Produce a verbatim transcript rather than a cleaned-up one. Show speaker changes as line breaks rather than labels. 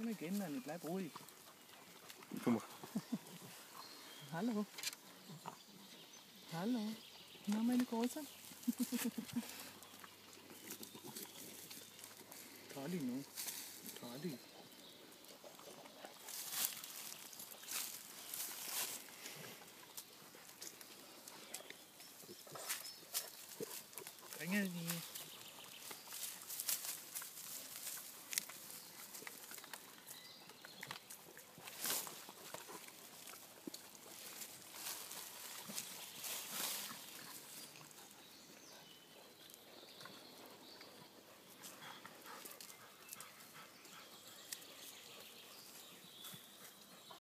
igen, Anne. Bleib ruhig.
Guck mal.
Hallo. Hallo. Na, meine Große. Tali, ne? Tali. Engel, die.